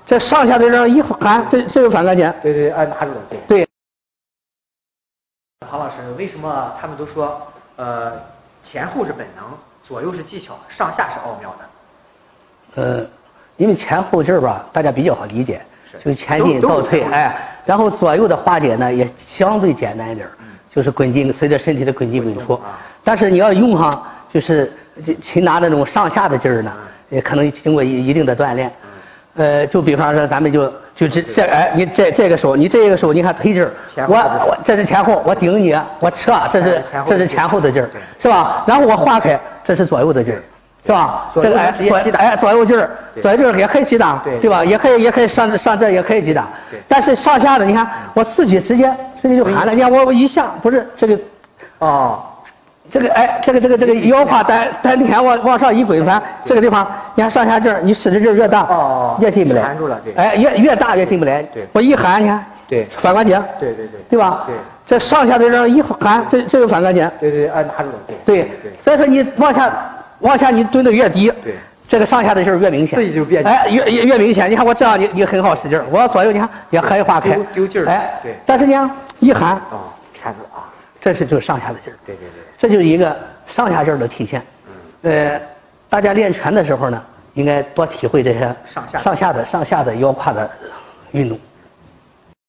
这上下的这样一含，这有反关节。 对，拿住了，对。 对。 庞老师，为什么他们都说，前后是本能，左右是技巧，上下是奥妙的？ 因为前后劲儿吧，大家比较好理解，就是前进倒退，哎，然后左右的化解呢也相对简单一点，就是滚进，随着身体的滚进滚出。但是你要用上，就是擒拿那种上下的劲儿呢，也可能经过一定的锻炼。就比方说咱们就哎，你这个手，你这个手，你看推劲儿，我这是前后，我顶你，我撤，这是前后的劲儿，是吧？然后我化开，这是左右的劲儿，是吧？这个左右劲儿，左右劲儿也可以击打，对吧？也可以上这也可以击打，但是上下的你看我自己直接就含了，你看我一下不是这个，这个腰胯丹田往上一滚翻，这个地方你看上下劲儿，你使的劲儿越大，越进不来。 含住了，对。 哎，越大越进不来。对。我一含，你看， 对， 反关节。对吧？ 对。 这上下的这样一含，这有反关节。 对，拿住了， 对。所以说你往下你蹲的越低，对，这个上下的劲儿越明显。 自己就变。 哎，越明显。你看我这样，你很好使劲儿，我左右你看也可以化开。 丢劲儿。 哎， 对。 但是呢，一含， 缠住了啊。 这是就是上下的劲儿。 对。 这就是一个上下劲儿的体现。大家练拳的时候呢，应该多体会这些上下的腰胯的运动。